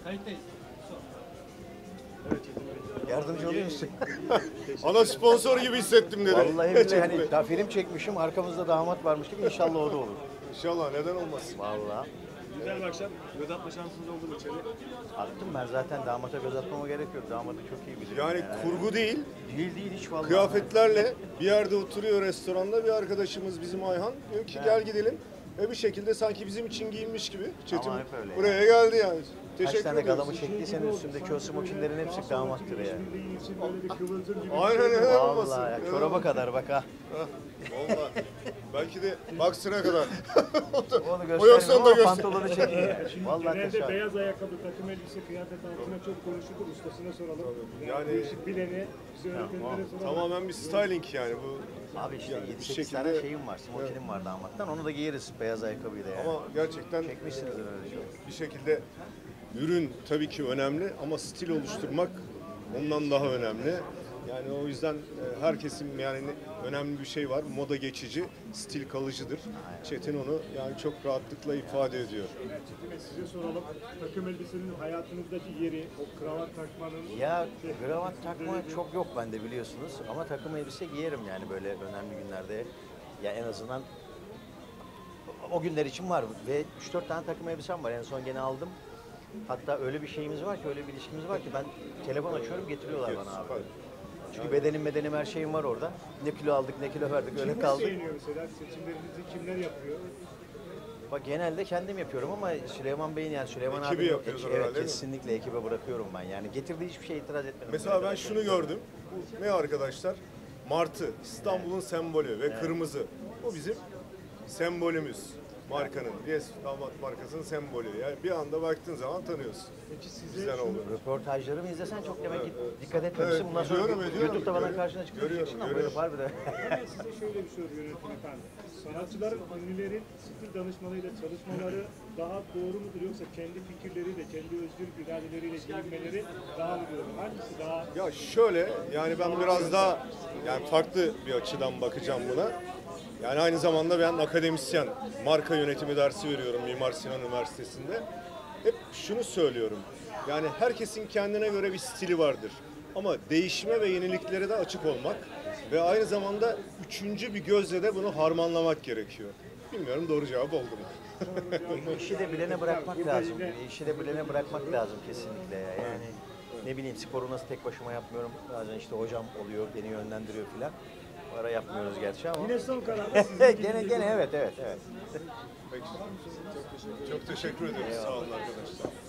Kayıttayız. Yardımcı oluyor musun? Ana sponsor gibi hissettim dedi. Vallahi billahi hani daha film çekmişim, arkamızda damat varmış gibi, inşallah o da olur. İnşallah, neden olmasın. Vallahi. Güzel bir akşam. Göz atma şansınız oldu mu içeri? Attım ben zaten, damata göz atmama gerek yok. Damadı çok iyi bilirim. Yani kurgu değil, Değil hiç vallahi. kıyafetlerle bir yerde oturuyor restoranda, bir arkadaşımız bizim Ayhan diyor ki gel gidelim. Ve bir şekilde sanki bizim için giyinmiş gibi Çetin Ama hep öyle buraya geldi yani. Kaç Teşekkür tane ederiz. galamı çektiysen üstümdeki o smokinlerin hepsi damattır yani. Böyle bir kıvılcım gibi. Aynen, neden olmasın. Vallahi ya, Neden çoraba olmasın? kadar bak ha. Vallahi. Belki de baksına kadar. Onu O yoksa göstermiyorum onu da ama göster. pantolonu çekiyor. Şimdi Vallahi genelde teşekkür. beyaz ayakkabı, takım elbise, kıyafet altına çok konuşulur. Ustasına soralım. Yani- bu işi bileni, bize öğretenlere soralım. Tamamen bir styling yani bu. Abi işte Yani bir 7-8 şekilde- tane şeyim var, smokinim var damattan. Onu da giyeriz beyaz ayakkabıyla yani. Ama gerçekten Çekmişsinizdir öyle şey. bir şekilde ürün tabii ki önemli ama stil oluşturmak ondan daha önemli. Yani o yüzden herkesin yani önemli bir şey var. Moda geçici, stil kalıcıdır. Çetin onu yani çok rahatlıkla ifade ediyor. Çetin'e size soralım. Takım elbisenin hayatınızdaki yeri, o kravat takmanın... Ya kravat takma çok yok bende biliyorsunuz ama takım elbise giyerim yani böyle önemli günlerde. Ya en azından o günler için var ve 3-4 tane takım elbisem var, en son gene aldım. Hatta öyle bir şeyimiz var ki, öyle bir ilişkimiz var ki ben telefon açıyorum, getiriyorlar bana abi. Süper. Çünkü bedenim her şeyim var orada. Ne kilo aldık ne kilo verdik öyle Kimler kaldık. beğeniyor mesela? Seçimlerinizi kimler yapıyor? Bak genelde kendim yapıyorum ama Süleyman Bey'in yani Süleyman Ekibi abi yapıyoruz herhalde, evet değil mi? kesinlikle ekibe bırakıyorum ben. Yani getirdiği hiçbir şeye itiraz etmedim. Mesela ben şunu gördüm. Bu ne arkadaşlar? Martı, İstanbul'un sembolü ve kırmızı. Bu bizim sembolümüz. Markanın, Yes Damat markasının sembolü. Yani bir anda baktığın zaman tanıyorsun. Peki size Bizden olduğunu. Röportajlarımı izlesen çok demek ki dikkat etmemişsin. Evet, Bundan sonra ediyorum. YouTube'da bana Görüyorum, karşına çıkıyor diyeceksin ama görüyorum. böyle harbiden. size şöyle bir soru yönetmen efendim. Sanatçıların, ünlülerin stil danışmanıyla çalışmaları daha doğru mudur yoksa kendi fikirleriyle, kendi özgür iradeleriyle giyinmeleri daha mı doğru? Hangisi daha... Ya şöyle, yani ben biraz daha yani farklı bir açıdan bakacağım buna. Yani aynı zamanda ben akademisyen, marka yönetimi dersi veriyorum Mimar Sinan Üniversitesi'nde. Hep şunu söylüyorum. Yani herkesin kendine göre bir stili vardır. Ama değişime ve yeniliklere de açık olmak ve aynı zamanda üçüncü bir gözle de bunu harmanlamak gerekiyor. Bilmiyorum doğru cevap oldu mu? İşi de bilene bırakmak lazım. İşi de bilene bırakmak lazım kesinlikle ya. Yani ne bileyim, sporu nasıl tek başıma yapmıyorum. Bazen işte hocam oluyor, beni yönlendiriyor filan. Bu ara yapmıyoruz gerçi ama. Yine son kararda sizin gene evet. Peki. Çok teşekkür ediyoruz. Sağ olun arkadaşlar.